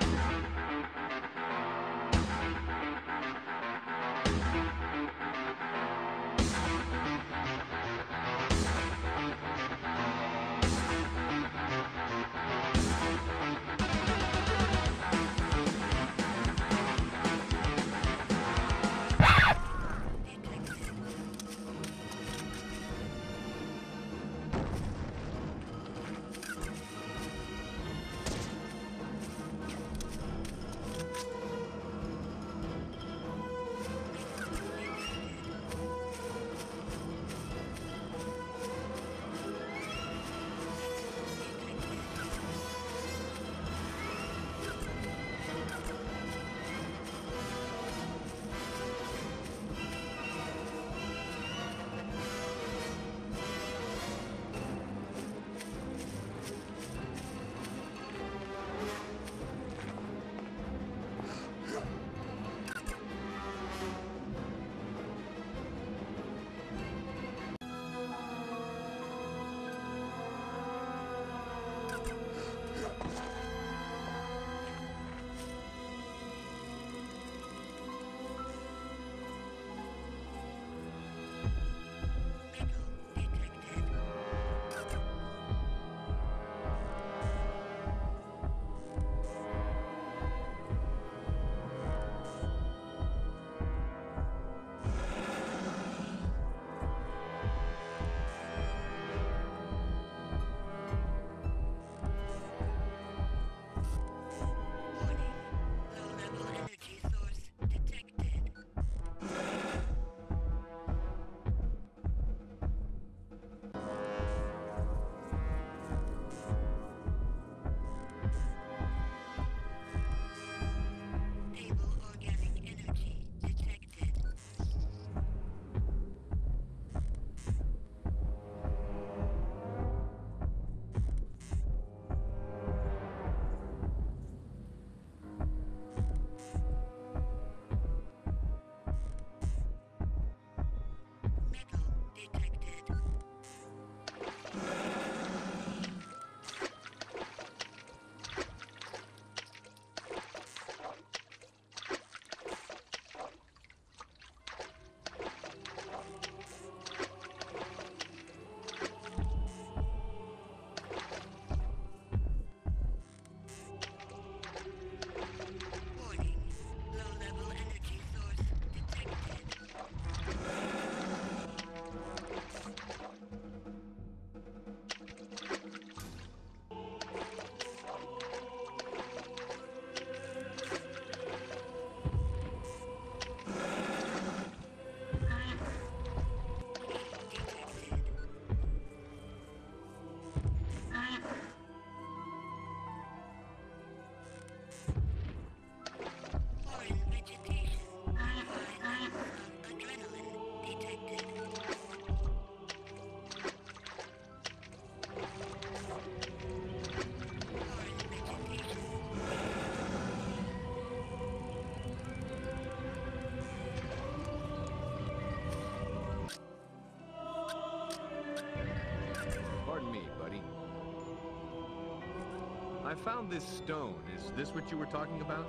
I found this stone. Is this what you were talking about?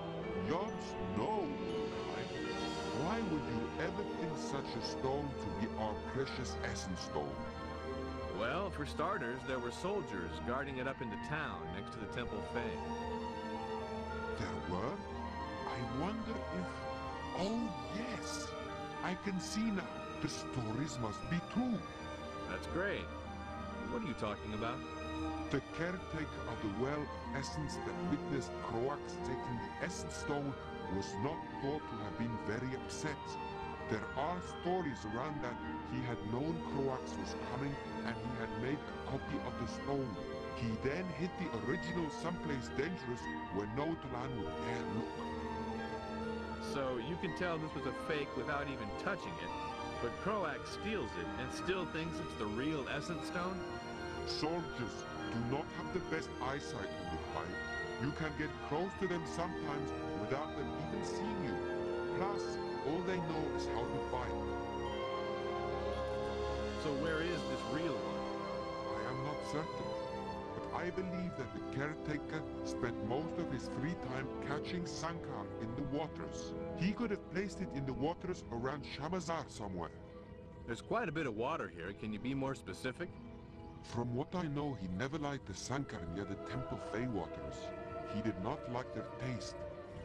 Yours? No. Why would you ever think such a stone to be our precious essence stone? Well, for starters, there were soldiers guarding it up into town next to the Temple Fae. There were? I wonder if... Oh, yes. I can see now. The stories must be true. That's great. What are you talking about? The caretaker of the well of essence that witnessed Croax taking the essence stone was not thought to have been very upset. There are stories around that he had known Croax was coming and he had made a copy of the stone. He then hid the original someplace dangerous where no Talan would dare look. So you can tell this was a fake without even touching it, but Croax steals it and still thinks it's the real essence stone? Soldiers do not have the best eyesight in the fight. You can get close to them sometimes without them even seeing you. Plus, all they know is how to fight. So where is this real one? I am not certain, but I believe that the caretaker spent most of his free time catching sankar in the waters. He could have placed it in the waters around Shamazar somewhere. There's quite a bit of water here. Can you be more specific? From what I know, he never liked the sankar near the temple Fey waters. He did not like their taste.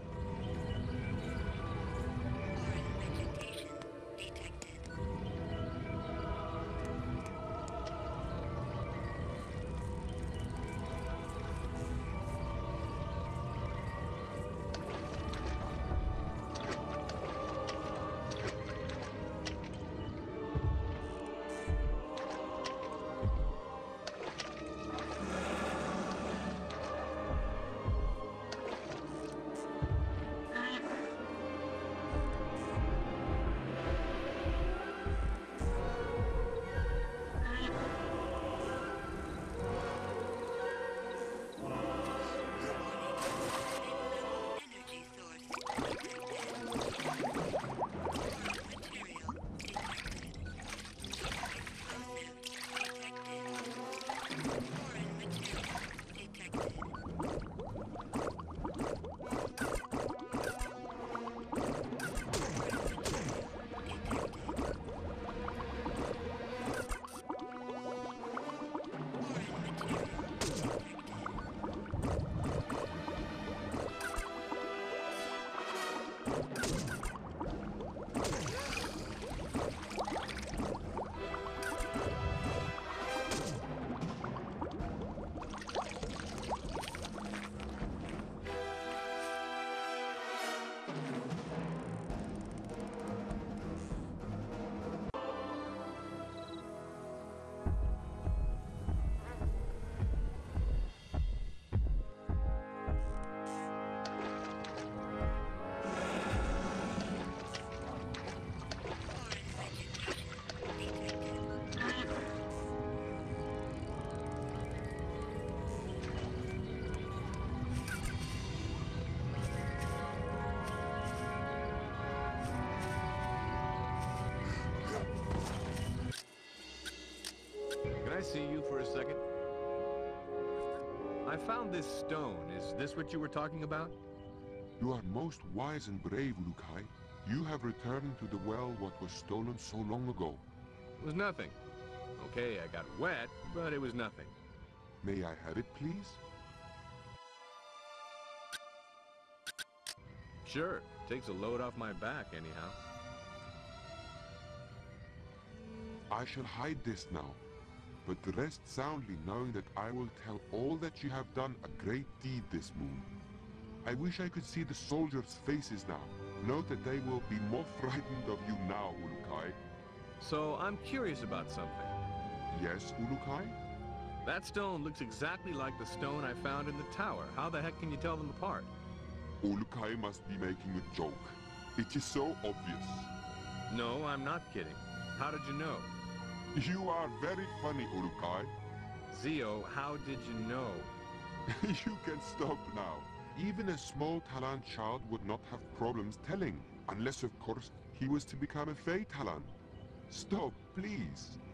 Can I see you for a second? I found this stone. Is this what you were talking about? You are most wise and brave, Ulukai. You have returned to the well what was stolen so long ago. It was nothing. Okay, I got wet, but it was nothing. May I have it, please? Sure, takes a load off my back anyhow. I shall hide this now, but rest soundly knowing that I will tell all that you have done a great deed this moon. I wish I could see the soldiers' faces now. Note that they will be more frightened of you now, Ulukai. So I'm curious about something. Yes, Ulukai? That stone looks exactly like the stone I found in the tower. How the heck can you tell them apart? Ulukai must be making a joke. It is so obvious. No, I'm not kidding. How did you know? You are very funny, Ulukai. Zio, how did you know? You can stop now. Even a small Talan child would not have problems telling, unless of course he was to become a Fey Talan. Stop, please.